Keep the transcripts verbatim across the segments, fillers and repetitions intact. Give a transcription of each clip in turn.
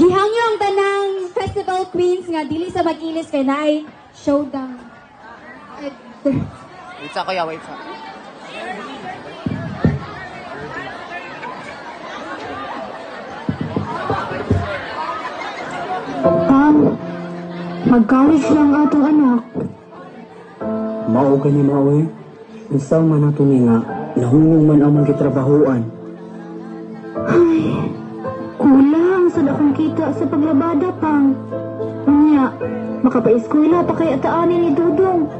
Gihangyo ang tanang festival queens nga dili sa mag-ilis kay naay showdown. Wait sa kuya, wait sa. Pam, magkawis lang atong anak. Mao gani maoy. Unsa man ato ni nga nahunong man ang magitrabahoan. Ay, kulang sa dakong kita sa paglabada pang. Unya, makapa-eskwela pa kay ataani ni Dudong.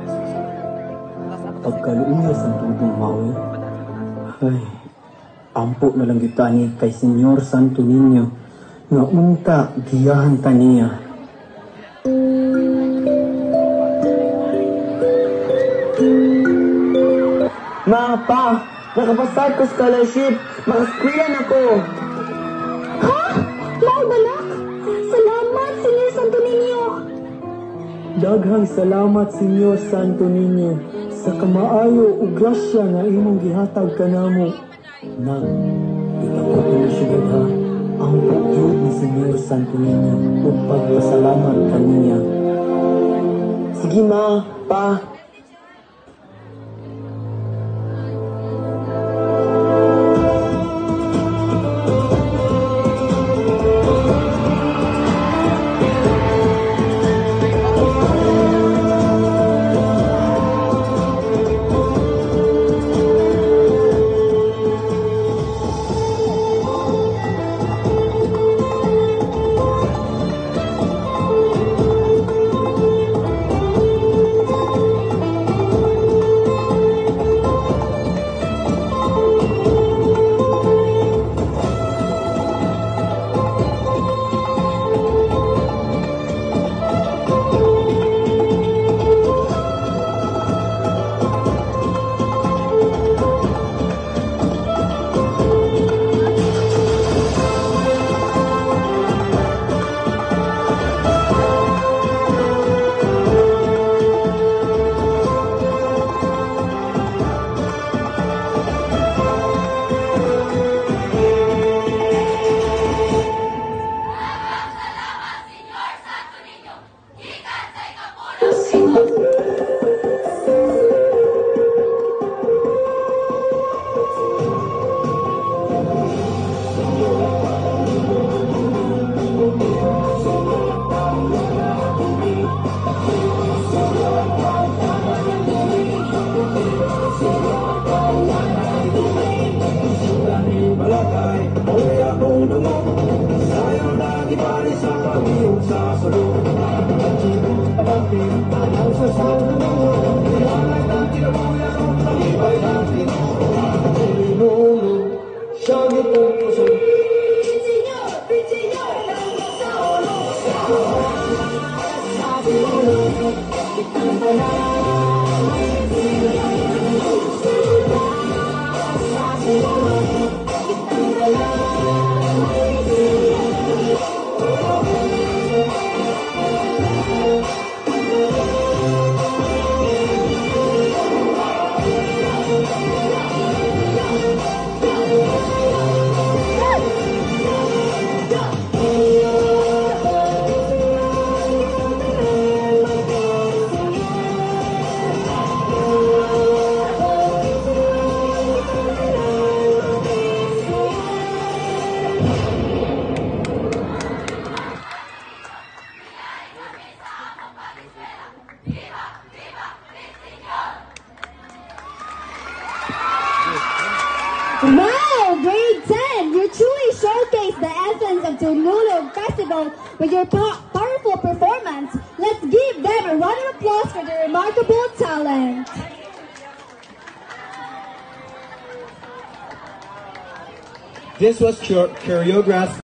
Pagkaluuyas ang Dudong maoy. Ay, ampo na lang kita ni kay Senyor Santo Niño nga unta giyahan ta niya. Ma, pa, nakapasad ko scholarship. Makaskwela na ko. Ha? Lao balak? Salamat, Senyor Santo Niño. Daghang salamat, Senyor Santo Niño, sa kamaayo ug grasya nga imong gihatag kanamo. Nang, ikapot na siya ha, ang pagyod ni Senyor Santo Niño ug pagpasalamat kaniya. Sige ma, pa. Wow! Grade ten! You truly showcased the essence of Sinulog Festival with your po powerful performance. Let's give them a round of applause for their remarkable talent. This was choreographed